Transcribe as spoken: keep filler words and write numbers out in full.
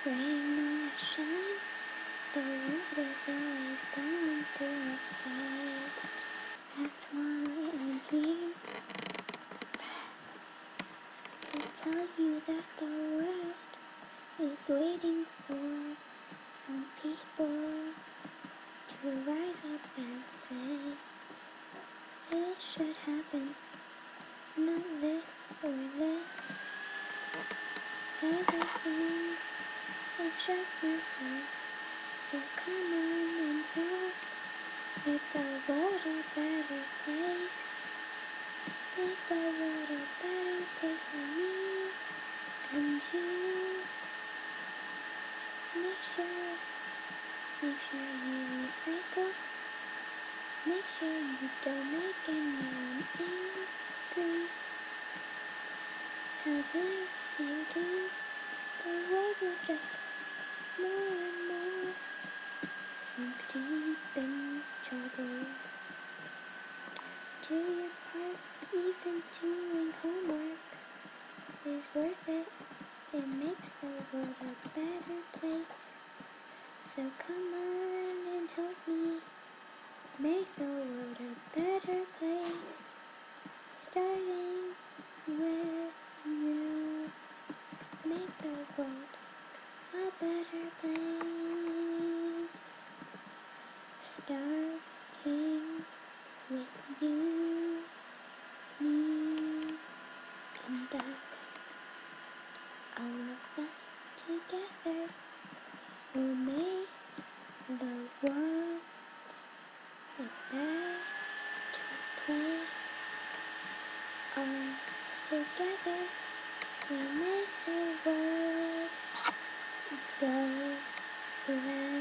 rain or shine, the world is always going through a fight. That's why I'm here to tell you that the world is waiting for some people to rise up and say, this should happen, not this or this. Everything is just messed up, so come on and help make the world a better place. Make the world a better place for me and you. Make sure, make sure you recycle. Make sure you don't make anyone angry. 'Cause if you do, the world will just go more and more sink deep in trouble. Do your part, even doing homework is worth it. It makes the world a better place. So come on and help me make the world a better place. Starting with you. Make the world a better place. Starting with you, me, and us. All of us together will make the world a better place. All of us together will make the world go round.